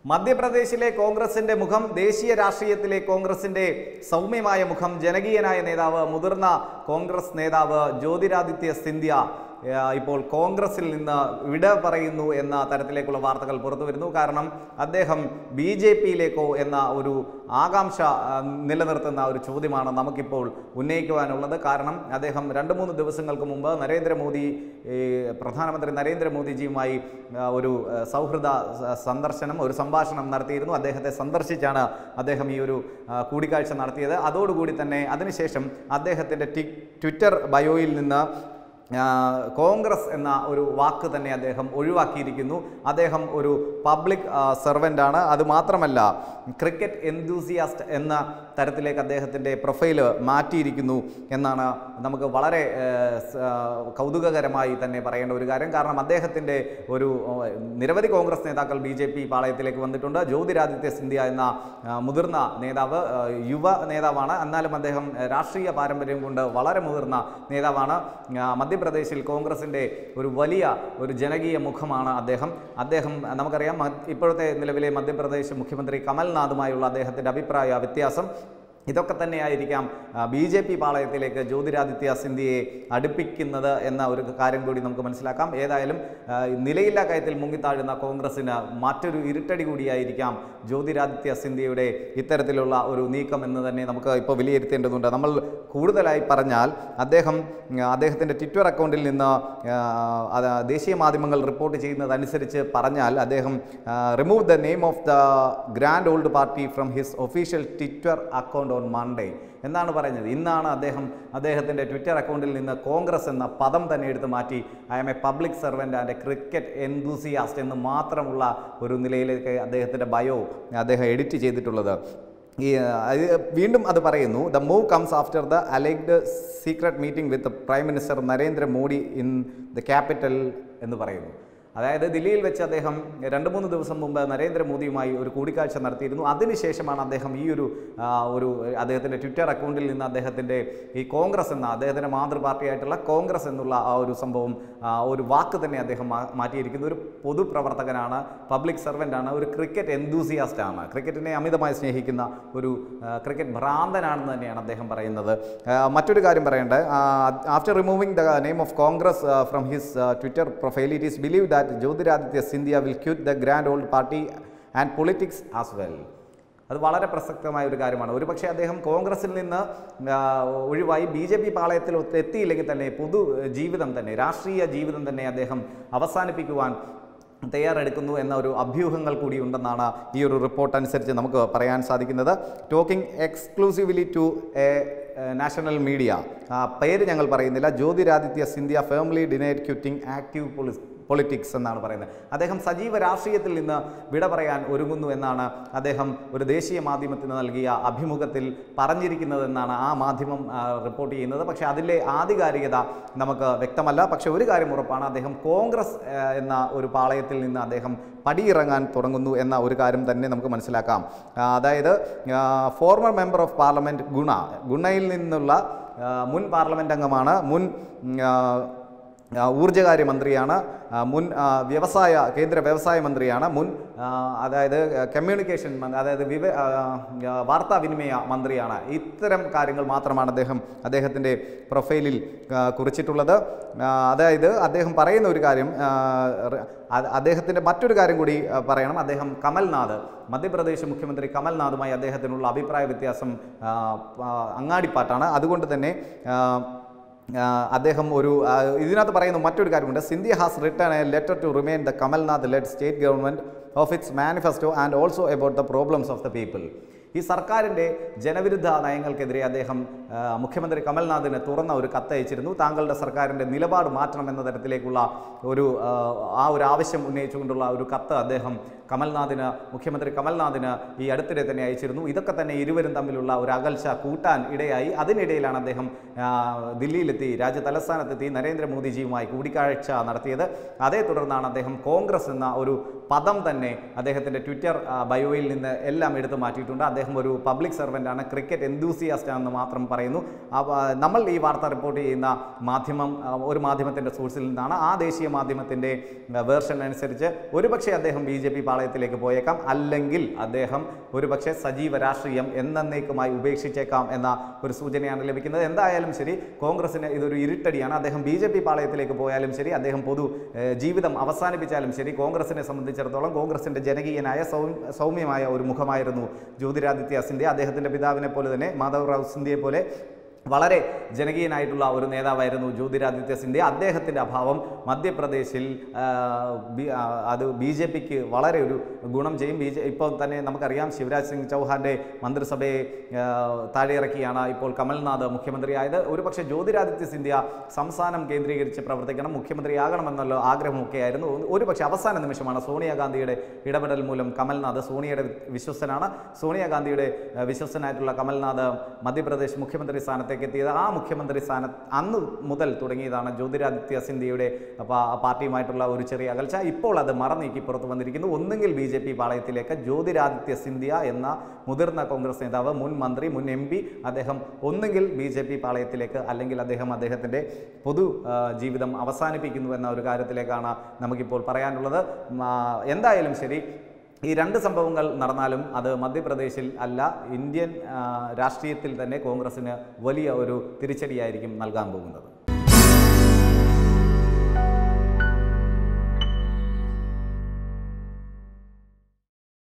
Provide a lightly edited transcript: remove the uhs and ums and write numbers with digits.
മധ്യപ്രദേശിലെ കോൺഗ്രസിന്റെ മുഖം, ദേശീയ രാഷ്ട്രീയത്തിലെ കോൺഗ്രസിന്റെ സൗമ്യമായ മുഖം, ജനകീയനായ നേതാവ്, മുതിർന്ന കോൺഗ്രസ് നേതാവ് ജ്യോതിരാദിത്യ സിന്ധ്യ ഇപ്പോൾ കോൺഗ്രസിൽ നിന്ന് വിട പറയുന്നു എന്ന തരത്തിലേക്കുള്ള വാർത്തകൾ പുറത്തു വരുന്നു. കാരണം അദ്ദേഹം BJP-യിലേക്കോ എന്ന ഒരു ആകാംക്ഷ നിലനിർത്തുന്ന ഒരു ചോദ്യമാണ് നമുക്കിപ്പോൾ ഉന്നയിക്കുവാനുള്ളത്. കാരണം അദ്ദേഹം 2-3 ദിവസങ്ങൾക്ക് മുമ്പ് പ്രധാനമന്ത്രി നരേന്ദ്രമോദിജിയുമായി ഒരു സൗഹൃദ സന്ദർശനം, ഒരു സംഭാഷണം നടത്തിയിരുന്നു. അദ്ദേഹത്തെ സന്ദർശിച്ചാണ് അദ്ദേഹം ഈ ഒരു കൂടിക്കാഴ്ച നടത്തിയത്. അതോടുകൂടി തന്നെ അതിനുശേഷം അദ്ദേഹത്തിൻ്റെ ട്വിറ്റർ ബയോയിൽ നിന്ന് കോൺഗ്രസ് എന്ന ഒരു വാക്ക് തന്നെ അദ്ദേഹം ഒഴിവാക്കിയിരിക്കുന്നു. അദ്ദേഹം ഒരു പബ്ലിക് സെർവൻ്റാണ്. അതുമാത്രമല്ല, ക്രിക്കറ്റ് എന്തൂസിയാസ്റ്റ് എന്ന തരത്തിലേക്ക് അദ്ദേഹത്തിൻ്റെ പ്രൊഫൈല് മാറ്റിയിരിക്കുന്നു എന്നാണ് നമുക്ക് വളരെ കൗതുകകരമായി തന്നെ പറയേണ്ട ഒരു കാര്യം. കാരണം അദ്ദേഹത്തിൻ്റെ നിരവധി കോൺഗ്രസ് നേതാക്കൾ BJP പാളയത്തിലേക്ക് വന്നിട്ടുണ്ട്. ജ്യോതിരാദിത്യ സിന്ധ്യ എന്ന മുതിർന്ന നേതാവ് യുവ നേതാവാണ്. എന്നാലും അദ്ദേഹം രാഷ്ട്രീയ പാരമ്പര്യം കൊണ്ട് വളരെ മുതിർന്ന നേതാവാണ്. മധ്യപ്രദേശിൽ കോൺഗ്രസിൻ്റെ വലിയ ജനകീയ മുഖമാണ് അദ്ദേഹം. നമുക്കറിയാം, ഇപ്പോഴത്തെ നിലവിലെ മധ്യപ്രദേശ് മുഖ്യമന്ത്രി കമൽനാഥുമായുള്ള അദ്ദേഹത്തിൻ്റെ അഭിപ്രായ വ്യത്യാസം ഇതൊക്കെ തന്നെയായിരിക്കാം BJP പാളയത്തിലേക്ക് ജ്യോതിരാദിത്യ സിന്ധ്യയെ അടുപ്പിക്കുന്നത് എന്ന ഒരു കാര്യം കൂടി നമുക്ക് മനസ്സിലാക്കാം. ഏതായാലും നിലയില്ലാ കയത്തിൽ മുങ്ങിത്താഴുന്ന കോൺഗ്രസിന് മറ്റൊരു ഇരുട്ടടി കൂടിയായിരിക്കാം ജ്യോതിരാദിത്യ സിന്ധ്യയുടെ ഇത്തരത്തിലുള്ള ഒരു നീക്കം എന്ന് തന്നെ നമുക്ക് ഇപ്പോൾ വിലയിരുത്തേണ്ടതുണ്ട്. നമ്മൾ കൂടുതലായി പറഞ്ഞാൽ അദ്ദേഹത്തിൻ്റെ ട്വിറ്റർ അക്കൗണ്ടിൽ നിന്ന് ദേശീയ മാധ്യമങ്ങൾ റിപ്പോർട്ട് ചെയ്യുന്നതനുസരിച്ച് പറഞ്ഞാൽ അദ്ദേഹം remove the name of the grand old party from his official Twitter account on Monday എന്നാണ് പറയുന്നത്. ഇന്നാണ് അദ്ദേഹത്തിൻ്റെ ട്വിറ്റർ അക്കൗണ്ടിൽ നിന്ന് കോൺഗ്രസ് എന്ന പദം തന്നെ എടുത്ത് മാറ്റി I am a public servant and a cricket enthusiast എന്ന് മാത്രമുള്ള ഒരു നിലയിലേക്ക് അദ്ദേഹത്തിൻ്റെ ബയോ അദ്ദേഹം എഡിറ്റ് ചെയ്തിട്ടുള്ളത്. വീണ്ടും അത് പറയുന്നു, the move comes after the alleged secret meeting with prime minister Narendra Modi in the capital എന്ന് പറയുന്നു. അതായത് ദില്ലിയിൽ വെച്ച് അദ്ദേഹം 2-3 ദിവസം മുമ്പ് നരേന്ദ്രമോദിയുമായി ഒരു കൂടിക്കാഴ്ച നടത്തിയിരുന്നു. അതിനുശേഷമാണ് അദ്ദേഹം അദ്ദേഹത്തിൻ്റെ ട്വിറ്റർ അക്കൗണ്ടിൽ നിന്ന് അദ്ദേഹത്തിൻ്റെ ഈ കോൺഗ്രസ് എന്ന അദ്ദേഹത്തിൻ്റെ മാതൃപാർട്ടിയായിട്ടുള്ള കോൺഗ്രസ് എന്നുള്ള ഒരു സംഭവം, ഒരു വാക്ക് തന്നെ അദ്ദേഹം മാറ്റിയിരിക്കുന്നു. ഒരു പൊതുപ്രവർത്തകനാണ്, പബ്ലിക് സെർവൻ്റാണ്, ഒരു ക്രിക്കറ്റ് എന്തൂസിയാസ്റ്റാണ്, ക്രിക്കറ്റിനെ അമിതമായി സ്നേഹിക്കുന്ന ഒരു ക്രിക്കറ്റ് ഭ്രാന്തനാണെന്ന് തന്നെയാണ് അദ്ദേഹം പറയുന്നത്. മറ്റൊരു കാര്യം പറയേണ്ടത്, after removing the name of Congress from his Twitter profile, it is believe that Jyotiraditya Scindia will quit the grand old party and politics as well. അത് വളരെ പ്രസക്തമായ ഒരു കാര്യമാണ്. ഒരുപക്ഷെ അദ്ദേഹം കോൺഗ്രസിൽ നിന്ന് ഒഴിവായി BJP പാളയത്തിൽ എത്തിയില്ലെങ്കിൽ തന്നെ ജീവിതം തന്നെ, രാഷ്ട്രീയ ജീവിതം തന്നെ അദ്ദേഹം അവസാനിപ്പിക്കുവാൻ തയ്യാറെടുക്കുന്നു എന്ന ഒരു അഭ്യൂഹങ്ങൾ കൂടി ഉണ്ടെന്നാണ് ഈ ഒരു റിപ്പോർട്ട് അനുസരിച്ച് നമുക്ക് പറയാൻ സാധിക്കുന്നത്. Talking exclusively to a national media, പേര് ഞങ്ങൾ പറയുന്നില്ല, Jyotiraditya Scindia firmly denied quitting active politics എന്നാണ് പറയുന്നത്. അദ്ദേഹം സജീവ രാഷ്ട്രീയത്തിൽ നിന്ന് വിട പറയാൻ ഒരുങ്ങുന്നു എന്നാണ് അദ്ദേഹം ഒരു ദേശീയ മാധ്യമത്തിന് നൽകിയ അഭിമുഖത്തിൽ പറഞ്ഞിരിക്കുന്നതെന്നാണ് ആ മാധ്യമം റിപ്പോർട്ട് ചെയ്യുന്നത്. പക്ഷേ അതിലെ ആധികാരികത നമുക്ക് വ്യക്തമല്ല. പക്ഷേ ഒരു കാര്യം ഉറപ്പാണ്, അദ്ദേഹം കോൺഗ്രസ് എന്ന ഒരു പാളയത്തിൽ നിന്ന് അദ്ദേഹം പടിയിറങ്ങാൻ തുടങ്ങുന്നു എന്ന ഒരു കാര്യം തന്നെ നമുക്ക് മനസ്സിലാക്കാം. അതായത് ഫോർമർ മെമ്പർ ഓഫ് പാർലമെൻറ്റ് ഗുണയിൽ നിന്നുള്ള മുൻ പാർലമെൻറ്റ് അംഗമാണ്, മുൻ ഊർജ്ജകാര്യ മന്ത്രിയാണ്, മുൻ കേന്ദ്ര വ്യവസായ മന്ത്രിയാണ്, മുൻ കമ്മ്യൂണിക്കേഷൻ വാർത്താവിനിമയ മന്ത്രിയാണ്. ഇത്തരം കാര്യങ്ങൾ മാത്രമാണ് അദ്ദേഹത്തിൻ്റെ പ്രൊഫൈലിൽ കുറിച്ചിട്ടുള്ളത്. അതായത് അദ്ദേഹം പറയുന്ന ഒരു കാര്യം, അദ്ദേഹത്തിൻ്റെ മറ്റൊരു കാര്യം കൂടി പറയണം. അദ്ദേഹം മധ്യപ്രദേശ് മുഖ്യമന്ത്രി കമൽനാഥുമായി അദ്ദേഹത്തിനുള്ള അഭിപ്രായ വ്യത്യാസം അങ്ങാടിപ്പാട്ടാണ്. അതുകൊണ്ട് തന്നെ അദ്ദേഹം ഇതിനകത്ത് പറയുന്ന മറ്റൊരു കാര്യമുണ്ട്. Scindia has written a letter to remain the Kamalnath led state government of its manifesto and also about the problems of the people. ഈ സർക്കാരിൻ്റെ ജനവിരുദ്ധ നയങ്ങൾക്കെതിരെ അദ്ദേഹം മുഖ്യമന്ത്രി കമൽനാഥിന് തുറന്ന ഒരു കത്തയച്ചിരുന്നു. താങ്കളുടെ സർക്കാരിൻ്റെ നിലപാട് മാറ്റണമെന്ന തരത്തിലേക്കുള്ള ഒരു ആവശ്യം ഉന്നയിച്ചുകൊണ്ടുള്ള ഒരു കത്ത് അദ്ദേഹം മുഖ്യമന്ത്രി കമൽനാഥിന് ഈ അടുത്തിടെ തന്നെ അയച്ചിരുന്നു. ഇതൊക്കെ തന്നെ ഇരുവരും തമ്മിലുള്ള ഒരു അകൽച്ച കൂട്ടാൻ ഇടയായി. അതിനിടയിലാണ് അദ്ദേഹം ദില്ലിയിലെത്തി, രാജ്യതലസ്ഥാനത്തെത്തി നരേന്ദ്രമോദിജിയുമായി കൂടിക്കാഴ്ച നടത്തിയത്. അതേ തുടർന്നാണ് അദ്ദേഹം കോൺഗ്രസ് എന്ന ഒരു പദം തന്നെ അദ്ദേഹത്തിൻ്റെ ട്വിറ്റർ ബയോയിൽ നിന്ന് എല്ലാം എടുത്തു മാറ്റിയിട്ടുണ്ട്. അദ്ദേഹം ഒരു പബ്ലിക് സർവൻ്റാണ്, ക്രിക്കറ്റ് എന്തൂസിയാസ്റ്റ് ആണെന്ന് മാത്രം പറയുന്നു. നമ്മൾ ഈ വാർത്ത റിപ്പോർട്ട് ചെയ്യുന്ന മാധ്യമം ഒരു മാധ്യമത്തിൻ്റെ സോഴ്സിൽ നിന്നാണ്. ആ ദേശീയ മാധ്യമത്തിൻ്റെ വേർഷൻ അനുസരിച്ച് ഒരുപക്ഷെ അദ്ദേഹം BJP പാളയത്തിലേക്ക് പോയേക്കാം, അല്ലെങ്കിൽ അദ്ദേഹം ഒരുപക്ഷെ സജീവ രാഷ്ട്രീയം എന്നേക്കുമായി ഉപേക്ഷിച്ചേക്കാം എന്ന ഒരു സൂചനയാണ് ലഭിക്കുന്നത്. എന്തായാലും ശരി, കോൺഗ്രസിന് ഇതൊരു ഇരുട്ടടിയാണ്. അദ്ദേഹം BJP പാളയത്തിലേക്ക് പോയാലും ശരി, അദ്ദേഹം പൊതു ജീവിതം അവസാനിപ്പിച്ചാലും ശരി, കോൺഗ്രസിനെ സംബന്ധിച്ചിടത്തോളം കോൺഗ്രസിൻ്റെ ജനകീയനായ സൗമ്യമായ ഒരു മുഖമായിരുന്നു ജ്യോതിരാദിത്യ സിന്ധ്യ. അദ്ദേഹത്തിൻ്റെ പിതാവിനെ പോലെ തന്നെ മാധവറാവ് സിന്ധ്യയെ പോലെ വളരെ ജനകീയനായിട്ടുള്ള ഒരു നേതാവായിരുന്നു ജ്യോതിരാദിത്യ സിന്ധ്യ. അദ്ദേഹത്തിൻ്റെ അഭാവം മധ്യപ്രദേശിൽ അത് BJPക്ക് വളരെ ഒരു ഗുണം ചെയ്യും. ഇപ്പോൾ തന്നെ നമുക്കറിയാം, ശിവരാജ് സിംഗ് ചൗഹാൻ്റെ മന്ത്രിസഭയെ താഴെയിറക്കിയാണ് ഇപ്പോൾ കമൽനാഥ് മുഖ്യമന്ത്രിയായത്. ഒരുപക്ഷെ ജ്യോതിരാദിത്യ സിന്ധ്യ സംസ്ഥാനം കേന്ദ്രീകരിച്ച് പ്രവർത്തിക്കണം, മുഖ്യമന്ത്രിയാകണമെന്നുള്ള ആഗ്രഹമൊക്കെ ആയിരുന്നു. ഒരുപക്ഷെ അവസാന നിമിഷമാണ് സോണിയാഗാന്ധിയുടെ ഇടപെടൽ മൂലം കമൽനാഥ്, സോണിയയുടെ വിശ്വസ്തനാണ്, സോണിയാഗാന്ധിയുടെ വിശ്വസ്തനായിട്ടുള്ള കമൽനാഥ് മധ്യപ്രദേശ് മുഖ്യമന്ത്രി സ്ഥാനത്ത് എത്തിയത്. ആ മുഖ്യമന്ത്രി സ്ഥാനത്ത് അന്ന് മുതൽ തുടങ്ങിയതാണ് ജ്യോതിരാദിത്യ സിന്ധ്യയുടെ പാർട്ടിയുമായിട്ടുള്ള ഒരു ചെറിയ അകൽച്ച. ഇപ്പോൾ അത് മറനീക്കി പുറത്തു വന്നിരിക്കുന്നു. ഒന്നുകിൽ BJP പാളയത്തിലേക്ക് ജ്യോതിരാദിത്യ സിന്ധ്യ എന്ന മുതിർന്ന കോൺഗ്രസ് നേതാവ്, മുൻ മന്ത്രി, മുൻ MP, അദ്ദേഹം ഒന്നുകിൽ BJP പാളയത്തിലേക്ക്, അല്ലെങ്കിൽ അദ്ദേഹത്തിൻ്റെ പൊതു ജീവിതം അവസാനിപ്പിക്കുന്നു എന്ന ഒരു കാര്യത്തിലേക്കാണ് നമുക്കിപ്പോൾ പറയാനുള്ളത്. എന്തായാലും ശരി, ഈ രണ്ട് സംഭവങ്ങൾ നടന്നാലും അത് മധ്യപ്രദേശിൽ അല്ല, ഇന്ത്യൻ രാഷ്ട്രീയത്തിൽ തന്നെ കോൺഗ്രസിന് വലിയ ഒരു തിരിച്ചടിയായിരിക്കും നൽകാൻ പോകുന്നത്.